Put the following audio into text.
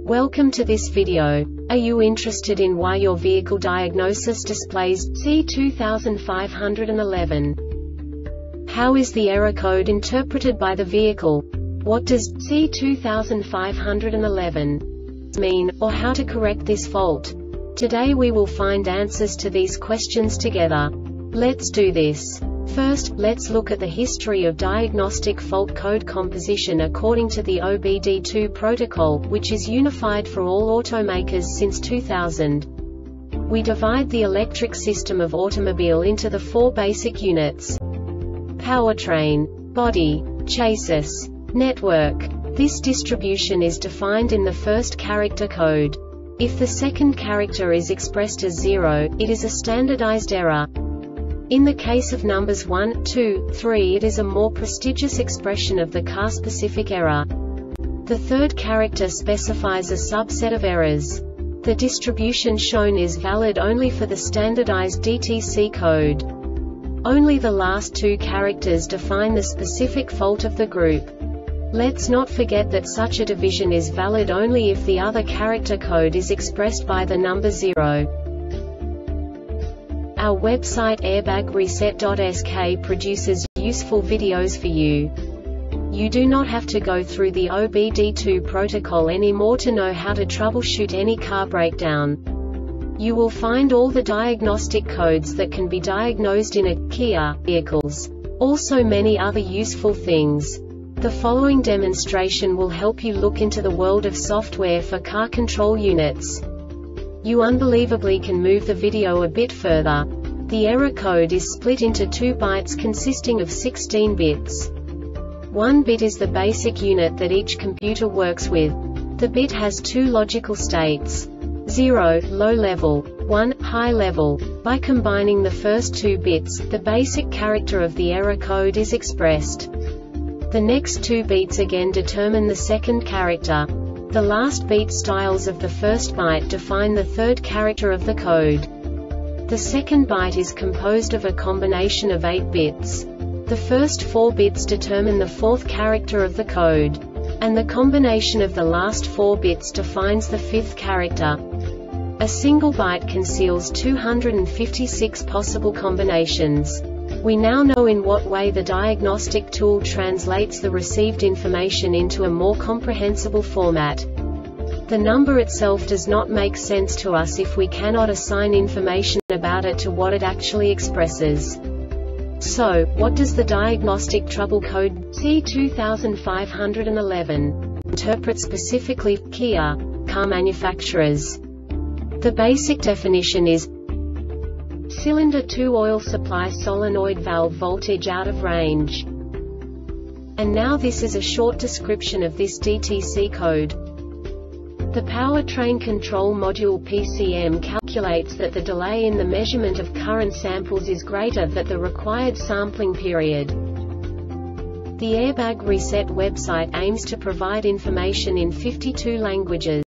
Welcome to this video. Are you interested in why your vehicle diagnosis displays C2511? How is the error code interpreted by the vehicle? What does C2511 mean, or how to correct this fault? Today we will find answers to these questions together. Let's do this. First, let's look at the history of diagnostic fault code composition according to the OBD2 protocol, which is unified for all automakers since 2000. We divide the electric system of automobile into the four basic units: powertrain, body, chassis, network. This distribution is defined in the first character code. If the second character is expressed as 0, it is a standardized error. In the case of numbers 1, 2, 3, it is a more prestigious expression of the car-specific error. The third character specifies a subset of errors. The distribution shown is valid only for the standardized DTC code. Only the last two characters define the specific fault of the group. Let's not forget that such a division is valid only if the other character code is expressed by the number 0. Our website airbagreset.sk produces useful videos for you. You do not have to go through the OBD2 protocol anymore to know how to troubleshoot any car breakdown. You will find all the diagnostic codes that can be diagnosed in a Kia vehicles. Also many other useful things. The following demonstration will help you look into the world of software for car control units. You unbelievably can move the video a bit further. The error code is split into 2 bytes consisting of 16 bits. 1 bit is the basic unit that each computer works with. The bit has 2 logical states: 0, low level, 1, high level. By combining the first 2 bits, the basic character of the error code is expressed. The next 2 beats again determine the second character. The last beat styles of the first byte define the third character of the code. The second byte is composed of a combination of 8 bits. The first 4 bits determine the fourth character of the code. And the combination of the last 4 bits defines the fifth character. A single byte conceals 256 possible combinations. We now know in what way the diagnostic tool translates the received information into a more comprehensible format. The number itself does not make sense to us if we cannot assign information about it to what it actually expresses. So, what does the diagnostic trouble code C2511 interpret specifically for Kia car manufacturers? The basic definition is cylinder 2 oil supply solenoid valve voltage out of range. And now this is a short description of this DTC code. The powertrain control module PCM calculates that the delay in the measurement of current samples is greater than the required sampling period. The Airbag Reset website aims to provide information in 52 languages.